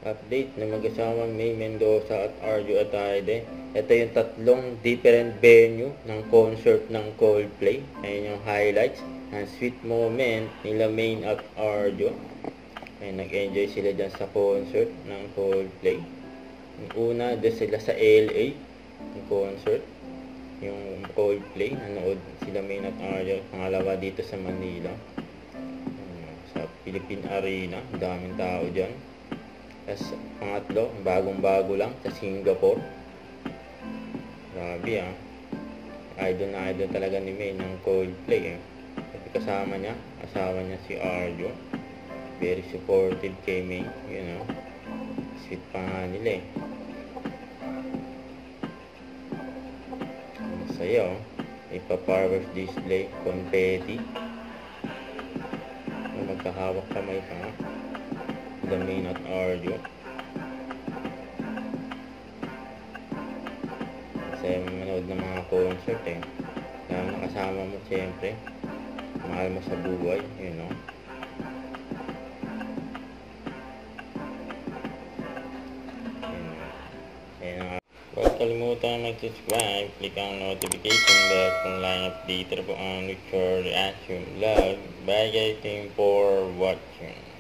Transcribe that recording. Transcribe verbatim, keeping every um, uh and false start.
Update na mag-asawang May Mendoza at Arjo Atayde. Ito yung tatlong different venue ng concert ng Coldplay. Ayan yung highlights ng sweet moment nila Main at Arjo. Ayan, nag-enjoy sila dyan sa concert ng Coldplay. Yung una, doon sila sa L A yung concert. Yung Coldplay, nanood sila Main at Arjo. Pangalawa dito sa Manila, sa Philippine Arena, daming tao dyan. Tapos pangatlo, bagong-bago lang sa Singapore. Grabe ah. Idol na idol talaga ni May ng Coldplay eh. Kasi kasama niya, asawa niya si Arjo. Very supportive kay May, you know. Sweet pa nga nila eh. Masaya oh. Ipa-fireworks display, confetti. Magkahawak kamay pa nga. The Main at Arjo. Kasi manood ng mga concert eh. Kaya nakasama mo siyempre. Mahal mo sa buhay, you know. Ayan. Huwag kalimutan mag-subscribe, click ang notification bell kung lang update po ang future reaction vlog. Bye guys, thank you for watching.